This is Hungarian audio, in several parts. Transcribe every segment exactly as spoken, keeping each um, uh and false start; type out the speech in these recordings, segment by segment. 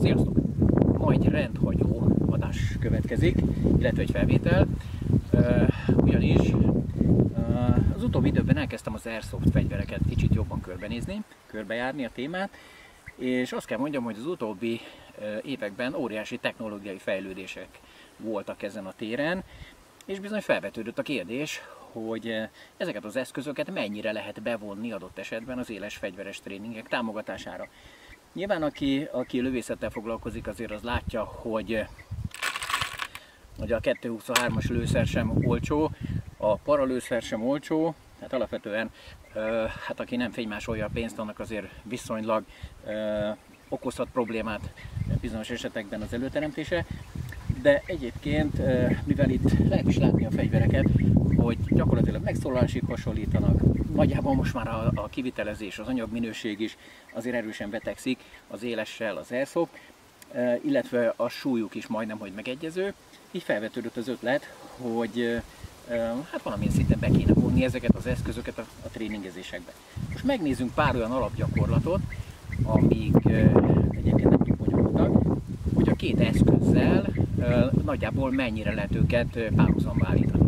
Sziasztok! Ma egy rendhagyó adás következik, illetve egy felvétel, uh, ugyanis uh, az utóbbi időben elkezdtem az Airsoft fegyvereket kicsit jobban körbenézni, körbejárni a témát, és azt kell mondjam, hogy az utóbbi uh, években óriási technológiai fejlődések voltak ezen a téren, és bizony felvetődött a kérdés, hogy ezeket az eszközöket mennyire lehet bevonni adott esetben az éles fegyveres tréningek támogatására. Nyilván aki, aki lövészettel foglalkozik, azért az látja, hogy, hogy a kettőszázhuszonhármas lőszer sem olcsó, a paralőszer sem olcsó, hát alapvetően hát aki nem fénymásolja a pénzt, annak azért viszonylag okozhat problémát bizonyos esetekben az előteremtése. De egyébként, mivel itt lehet is látni a fegyvereket, hogy gyakorlatilag megszólalásig hasonlítanak, nagyjából most már a, a kivitelezés, az anyagminőség is azért erősen betegszik az élessel, az Airsoft, illetve a súlyuk is majdnem, hogy megegyező. Így felvetődött az ötlet, hogy hát valamilyen szinten be kéne vonni ezeket az eszközöket a, a tréningezésekbe. Most megnézzünk pár olyan alapgyakorlatot, amik egyébként nem túl bonyolultak, hogy a két eszközzel nagyjából mennyire lehet őket párhuzamba állítani.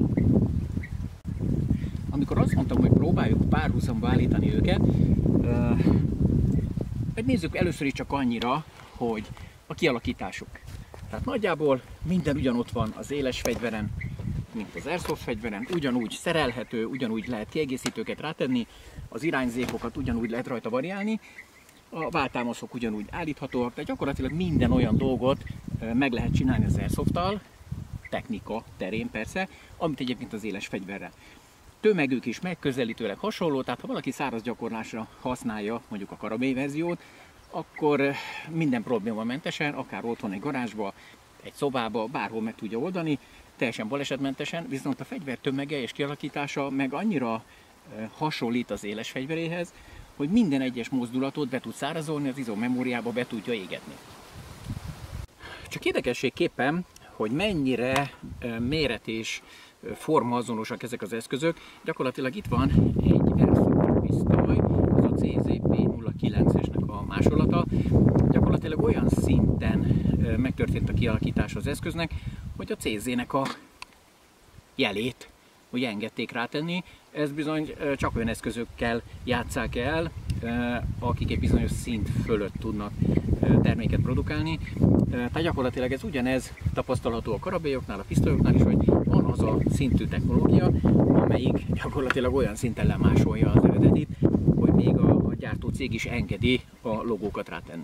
Amikor azt mondtam, hogy próbáljuk párhuzamba állítani őket, nézzük először is csak annyira, hogy a kialakításuk. Tehát nagyjából minden ugyanott van az éles fegyveren, mint az Airsoft fegyveren, ugyanúgy szerelhető, ugyanúgy lehet kiegészítőket rátenni, az irányzékokat ugyanúgy lehet rajta variálni, a váltámaszok ugyanúgy állíthatóak, tehát gyakorlatilag minden olyan dolgot meg lehet csinálni az Airsofttal, technika terén persze, amit egyébként az éles fegyverrel. Tömegük is megközelítőleg hasonló, tehát ha valaki száraz gyakorlásra használja mondjuk a karabély verziót, akkor minden problémamentesen, akár otthon egy garázsba, egy szobába, bárhol meg tudja oldani, teljesen balesetmentesen, viszont a fegyver tömege és kialakítása meg annyira hasonlít az éles fegyveréhez, hogy minden egyes mozdulatot be tud szárazolni, az izomemóriába be tudja égetni. Csak érdekességképpen, hogy mennyire méret és forma azonosak ezek az eszközök, gyakorlatilag itt van egy Airsoft pisztoly, az a cé zé pé nulla kilences-nek a másolata. Gyakorlatilag olyan szinten megtörtént a kialakítás az eszköznek, hogy a cé zé-nek a jelét hogy engedték rátenni. Ez bizony csak olyan eszközökkel játsszák el, akik egy bizonyos szint fölött tudnak terméket produkálni. Tehát gyakorlatilag ez ugyanez tapasztalható a karabélyoknál, a pisztolyoknál is, hogy van az a szintű technológia, amelyik gyakorlatilag olyan szinten lemásolja az eredetit, hogy még a, a gyártó cég is engedi a logókat rátenni.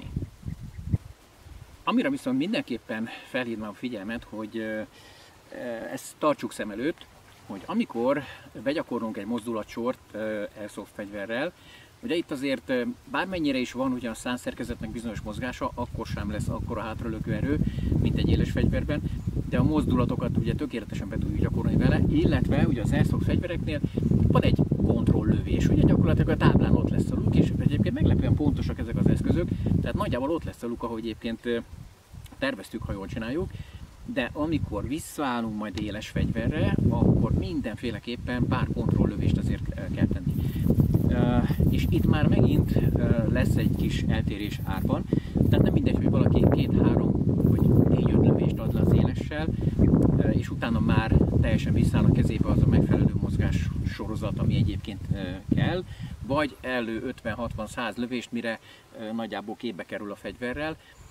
Amire viszont mindenképpen felhívnám a figyelmet, hogy ezt tartsuk szem előtt, hogy amikor begyakorlunk egy mozdulatsort Airsoft fegyverrel, ugye itt azért bármennyire is van ugyan a szánszerkezetnek bizonyos mozgása, akkor sem lesz akkora hátralökő erő, mint egy éles fegyverben, de a mozdulatokat ugye tökéletesen be tudjuk gyakorolni vele, illetve ugye az Airsoft fegyvereknél van egy kontrolllövés, ugye gyakorlatilag a táblán ott lesz a luk, és egyébként meglepően pontosak ezek az eszközök, tehát nagyjából ott lesz a luk, ahogy egyébként terveztük, ha jól csináljuk. De amikor visszaállunk majd éles fegyverre, akkor mindenféleképpen pár kontrolllövést azért kell tenni. És itt már megint lesz egy kis eltérés árban, tehát nem mindegy, hogy valaki két-három vagy négy-öt lövést ad le az élessel, és utána már teljesen visszáll a kezébe az a megfelelő mozgás sorozat, ami egyébként kell, vagy elő ötven-hatvan-száz lövést, mire nagyjából képbe kerül a fegyverrel.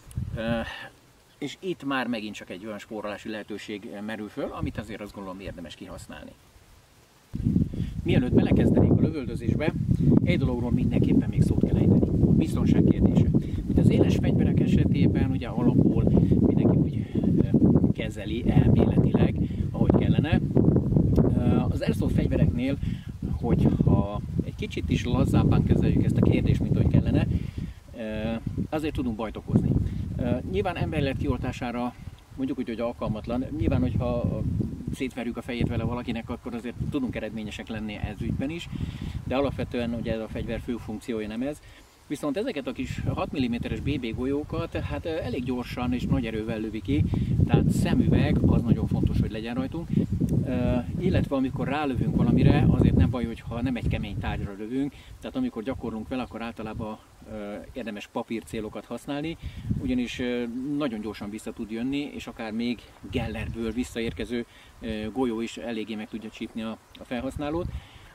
És itt már megint csak egy olyan spórolási lehetőség merül föl, amit azért azt gondolom érdemes kihasználni. Mielőtt belekezdenénk a lövöldözésbe, egy dologról mindenképpen még szót kell ejteni. Biztonság kérdése. Ugye az éles fegyverek esetében ugye alapból mindenki úgy kezeli elméletileg, ahogy kellene. Az Airsoft fegyvereknél, hogyha egy kicsit is lazábban kezeljük ezt a kérdést, mint ahogy kellene, azért tudunk bajt okozni. Nyilván emberélet kioltására mondjuk úgy, hogy alkalmatlan. Nyilván, hogyha szétverjük a fejét vele valakinek, akkor azért tudunk eredményesek lenni ez ügyben is, de alapvetően ugye ez a fegyver fő funkciója nem ez. Viszont ezeket a kis hat milliméteres bé bé golyókat hát elég gyorsan és nagy erővel lövi ki, tehát szemüveg az nagyon fontos, hogy legyen rajtunk. Uh, illetve amikor rálövünk valamire, azért nem baj, hogyha nem egy kemény tárgyra lövünk, tehát amikor gyakorlunk vele, akkor általában érdemes papír célokat használni, ugyanis nagyon gyorsan vissza tud jönni, és akár még Gellerből visszaérkező golyó is eléggé meg tudja csípni a felhasználót.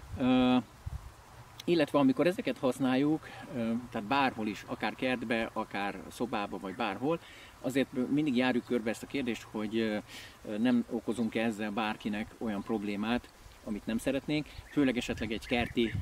Illetve amikor ezeket használjuk, tehát bárhol is, akár kertbe, akár szobába, vagy bárhol, azért mindig járjuk körbe ezt a kérdést, hogy nem okozunk -e ezzel bárkinek olyan problémát, amit nem szeretnénk, főleg esetleg egy kerti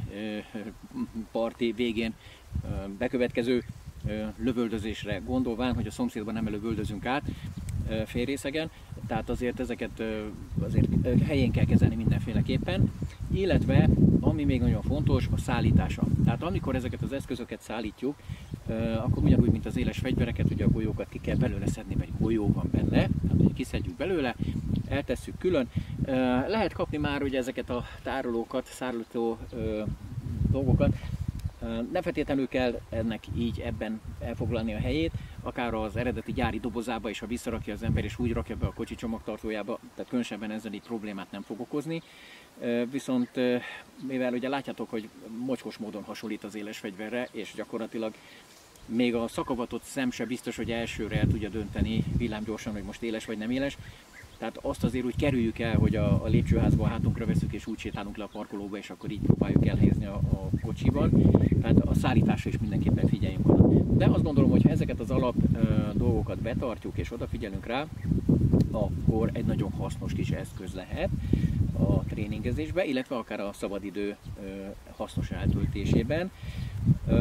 parti végén bekövetkező lövöldözésre gondolván, hogy a szomszédban nem lövöldözünk át félrészegen, tehát azért ezeket azért helyén kell kezelni mindenféleképpen, illetve ami még nagyon fontos, a szállítása. Tehát amikor ezeket az eszközöket szállítjuk, akkor ugyanúgy, mint az éles fegyvereket, ugye a golyókat ki kell belőle szedni, vagy golyó van benne, tehát hogy kiszedjük belőle, eltesszük külön. Lehet kapni már ugye ezeket a tárolókat, szállító dolgokat, nem feltétlenül kell ennek így ebben elfoglalni a helyét, akár az eredeti gyári dobozába is, ha visszarakja az ember és úgy rakja be a kocsi csomagtartójába, tehát különösebben ezzel így problémát nem fog okozni. Viszont mivel ugye látjátok, hogy mocskos módon hasonlít az éles fegyverre, és gyakorlatilag még a szakavatott szem se biztos, hogy elsőre el tudja dönteni villámgyorsan, hogy most éles vagy nem éles. Tehát azt azért úgy kerüljük el, hogy a, a lépcsőházba a hátunkra veszük és úgy sétálunk le a parkolóba, és akkor így próbáljuk elhelyezni a, a kocsiban. Tehát a szállításra is mindenképpen figyeljünk oda. De azt gondolom, hogy ha ezeket az alap e, dolgokat betartjuk és odafigyelünk rá, akkor egy nagyon hasznos kis eszköz lehet a tréningezésben, illetve akár a szabadidő e, hasznos eltöltésében. E,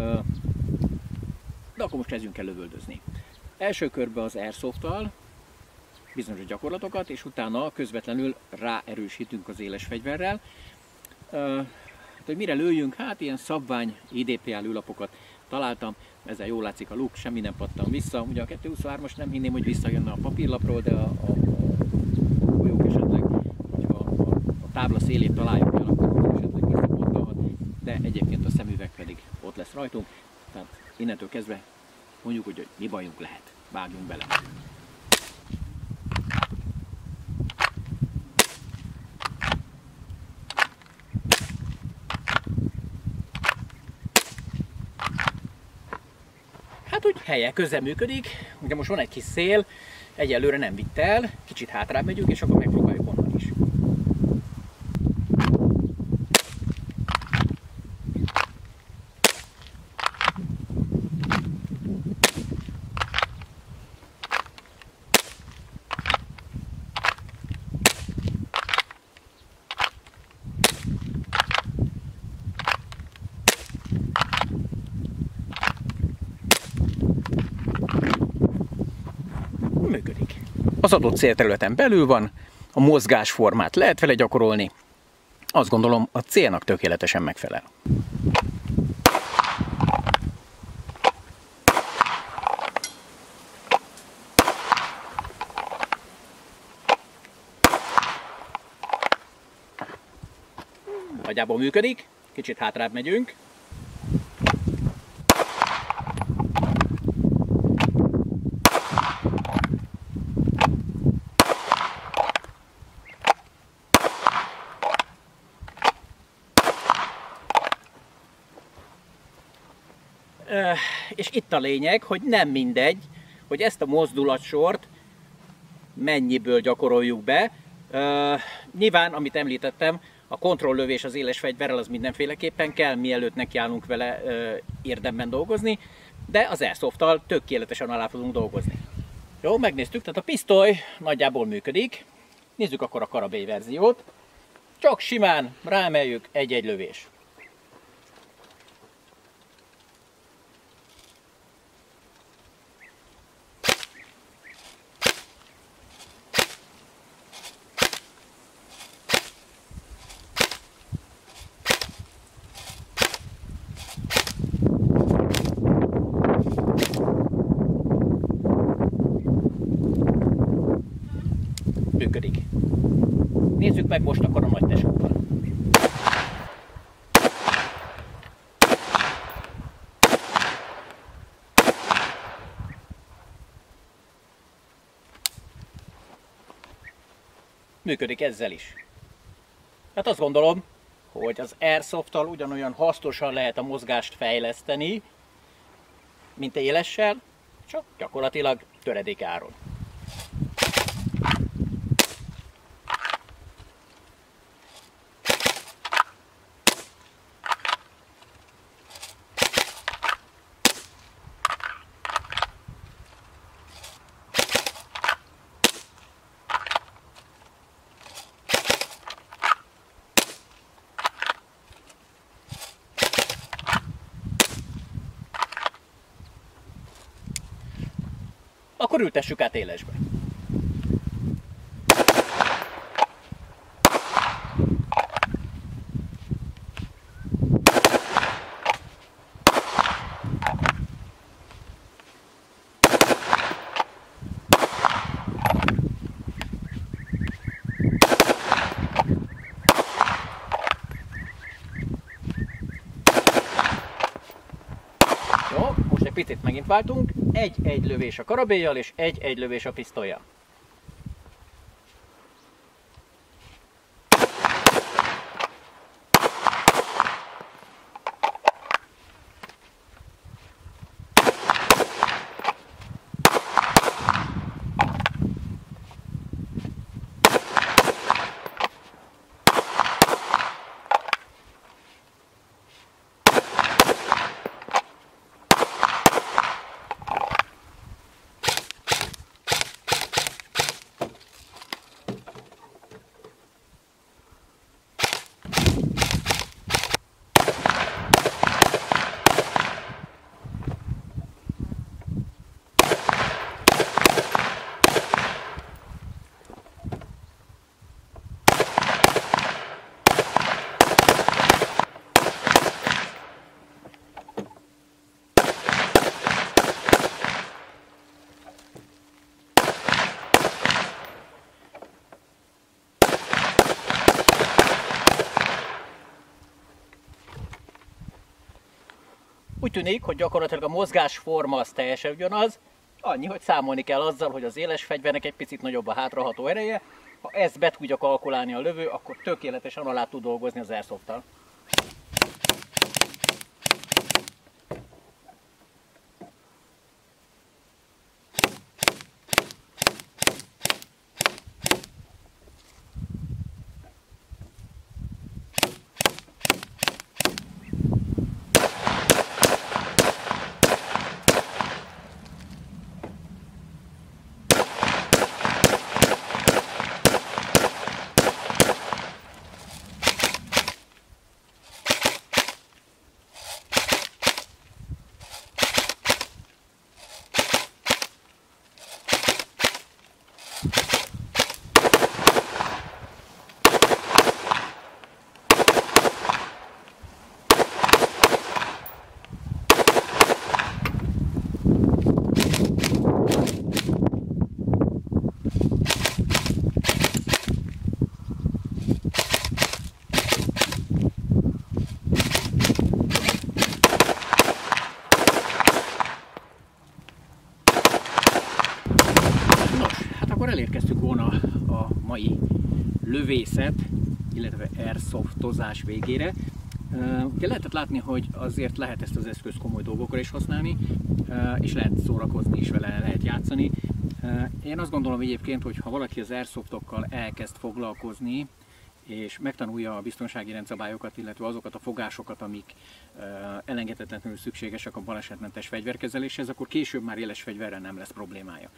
de akkor most kezdjünk el lövöldözni. Első körben az Airsoft-tal bizonyos gyakorlatokat, és utána közvetlenül ráerősítünk az éles fegyverrel. Uh, hogy mire lőjünk? Hát ilyen szabvány I D P A lőlapokat találtam, ezzel jól látszik a luk, semmi nem pattan vissza. Ugye a kettőszázhuszonhármas nem hinném, hogy visszajönne a papírlapról, de a, a, a golyók esetleg, hogyha a, a tábla szélét találjuk el, akkor esetleg visszapattanhat, de egyébként a szemüveg pedig ott lesz rajtunk. Tehát innentől kezdve mondjuk, hogy mi bajunk lehet. Vágjunk bele! Hát úgy helye közel működik, ugye most van egy kis szél, egyelőre nem vitt el, kicsit hátrább megyünk, és akkor megpróbáljuk onnan is. Működik. Az adott célterületen belül van, a mozgásformát lehet vele gyakorolni. Azt gondolom, a célnak tökéletesen megfelel. Nagyjából működik, kicsit hátrább megyünk. És itt a lényeg, hogy nem mindegy, hogy ezt a mozdulatsort mennyiből gyakoroljuk be. Nyilván, amit említettem, a kontrolllövés az éles fegyverrel az mindenféleképpen kell, mielőtt nekiállunk vele érdemben dolgozni, de az Airsoft-tal tökéletesen alá tudunk dolgozni. Jó, megnéztük, tehát a pisztoly nagyjából működik. Nézzük akkor a karabély verziót. Csak simán ráemeljük egy-egy lövés. Működik. Nézzük meg most akkor a nagy tesóval. Működik ezzel is. Hát azt gondolom, hogy az Airsoft-tal ugyanolyan hasznosan lehet a mozgást fejleszteni, mint élessel, csak gyakorlatilag töredék áron. Akkor ültessük át élesbe. Jó, most egy picit megint váltunk. Egy-egy lövés a karabéllyal és egy-egy lövés a pisztollyal. Úgy tűnik, hogy gyakorlatilag a mozgásforma az teljesen ugyanaz, annyi, hogy számolni kell azzal, hogy az éles fegyvernek egy picit nagyobb a hátraható ereje. Ha ezt be tudja kalkulálni a lövő, akkor tökéletesen alá tud dolgozni az airsofttal. Akkor elérkeztünk volna a mai lövészet, illetve airsoftozás végére. Ugye lehetett látni, hogy azért lehet ezt az eszközt komoly dolgokra is használni, és lehet szórakozni is vele, lehet játszani. Én azt gondolom egyébként, hogy ha valaki az airsoftokkal elkezd foglalkozni, és megtanulja a biztonsági rendszabályokat, illetve azokat a fogásokat, amik elengedhetetlenül szükségesek a balesetmentes fegyverkezeléshez, akkor később már éles fegyverrel nem lesz problémája.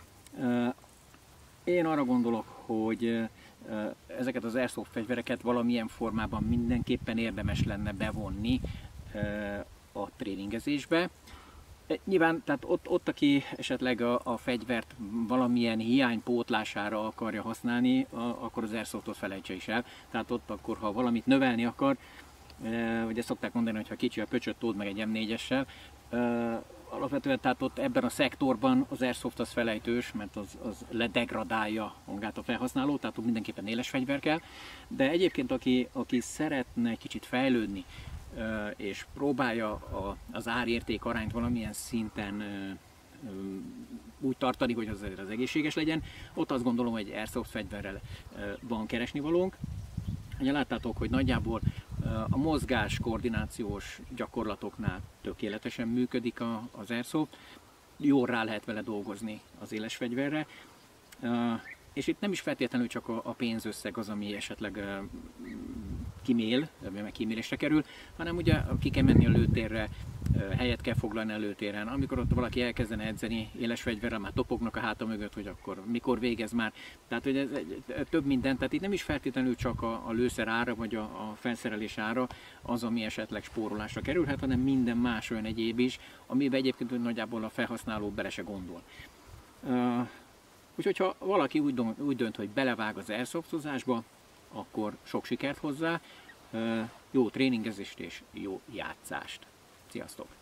Én arra gondolok, hogy ezeket az airsoft fegyvereket valamilyen formában mindenképpen érdemes lenne bevonni a tréningezésbe. Nyilván, tehát ott, ott aki esetleg a, a fegyvert valamilyen hiány pótlására akarja használni, a, akkor az airsoftot felejtse is el. Tehát ott akkor, ha valamit növelni akar, e, ugye szokták mondani, hogy ha kicsi a pöcsöt, tód meg egy em négyessel, e, alapvetően tehát ott ebben a szektorban az airsoft az felejtős, mert az, az ledegradálja magát a felhasználót, tehát ott mindenképpen éles fegyver kell. De egyébként aki, aki szeretne egy kicsit fejlődni, és próbálja az árérték arányt valamilyen szinten úgy tartani, hogy az, az egészséges legyen, ott azt gondolom, hogy airsoft fegyverrel van keresnivalónk. Ugye láttátok, hogy nagyjából A mozgás koordinációs gyakorlatoknál tökéletesen működik az Airsoft, jól rá lehet vele dolgozni az éles fegyverre, és itt nem is feltétlenül csak a pénzösszeg az, ami esetleg kimél, meg kimélésre kerül, hanem ugye ki kell menni a lőtérre, helyet kell foglalni a lőtéren. Amikor ott valaki elkezdene edzeni éles fegyverrel, már topognak a háta mögött, hogy akkor mikor végez már. Tehát hogy ez több minden, tehát itt nem is feltétlenül csak a, a lőszer ára, vagy a, a felszerelés ára az, ami esetleg spórolásra kerülhet, hanem minden más olyan egyéb is, amiben egyébként nagyjából a felhasználó bele se gondol. Uh, úgyhogy ha valaki úgy dönt, úgy dönt, hogy belevág az airsoftozásba, akkor sok sikert hozzá, uh, jó tréningezést és jó játszást. Sziasztok!